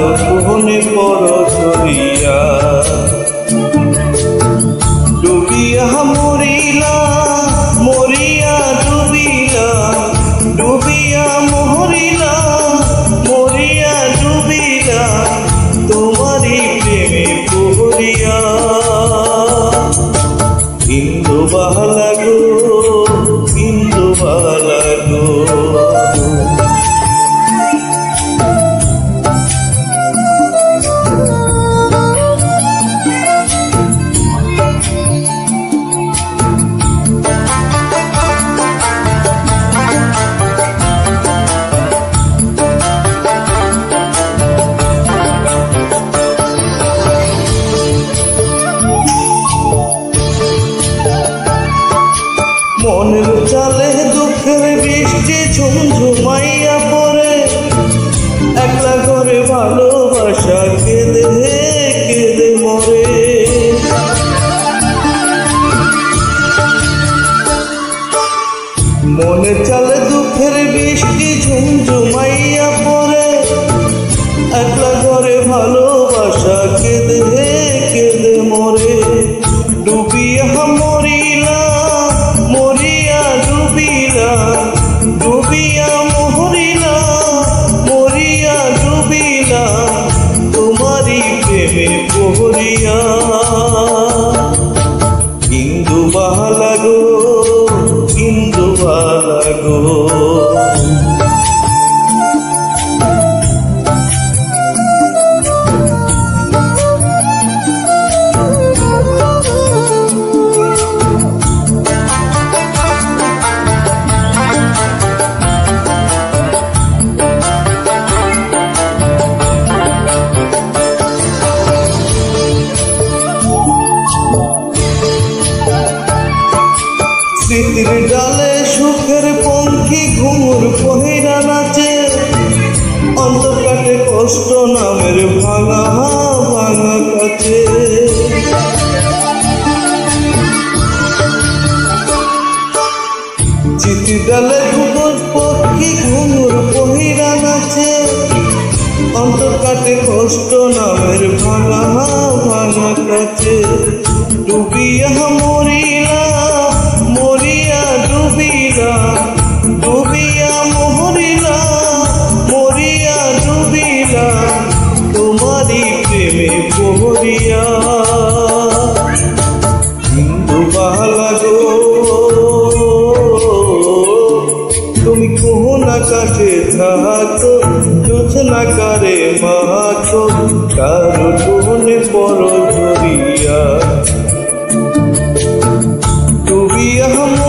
কোহনে পর ঝরিয়া ডুবিয়া মরিলা মরিয়া ডুবিলা ডুবিয়া মরিলা মরিয়া ডুবিলা তোমারি প্রেমে পহরিয়া ইন্দুবালা গো ইন্দুবালা গো মনের চালে দুঃখের বৃষ্টি ঝুমঝুমাইয়া পড়ে একলা করে ভালোবাসা কেঁদে কেঁদে মরে মনের চালে দুঃখের বৃষ্টি ঝুমঝুমাইয়া পড়ে একলা করে ভালোবাসা কেঁদে কেঁদে মরে ডুবিয়া মরিলা মরিয়া ডুবিলা ডুবিয়া মরিলা মরিয়া ডুবিলা তোমারি প্রেমে পহরিয়া ইন্দুবালা গো ইন্দুবালা গো স্মৃতির ডালে সুখের পঙ্খী ঘুমুর পহিরা নাচে অন্তর কাটে কষ্ট নামের ভাঙা ভাঙা কাছে স্মৃতির ডালে ঘুমুর পঙ্খী ঘুমুর পহিরা নাচে অন্তর কাটে কষ্ট নামের ভাঙা ভাঙা কাছে ডুবিয়া মরিলা মরিয়া ডুবিলা ডুবিয়া মরিলা মরিয়া ডুবিলা তোমারি প্রেমে পহরিয়া ইন্দুবালা গো তুমি কোহনা কাছে থাকো জোছনা করে মাখো কারো কোহনে পর ঝরিয়া ডুবিয়া